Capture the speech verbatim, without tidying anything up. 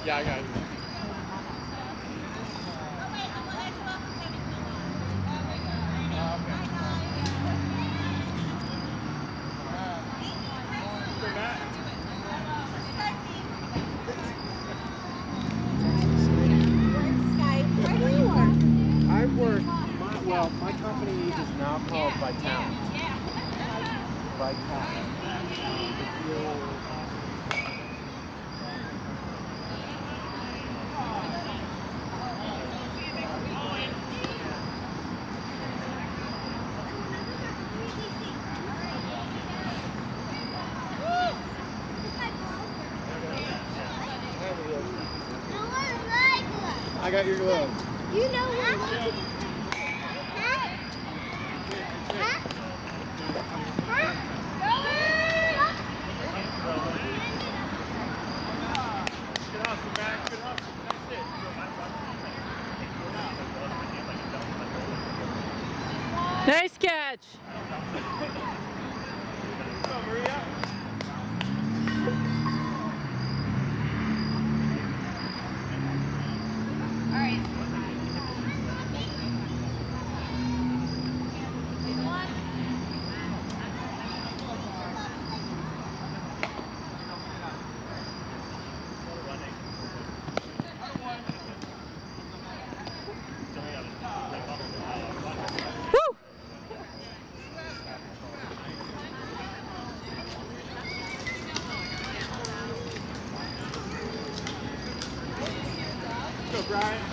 Yeah, I got it. I work, my, well, my company is now called Vitality. Vitality. I got your glove. You know what? Huh? Huh? Huh? Good hustle, Max. Good hustle. That's it. Nice catch. Go, Maria. Go, Brian.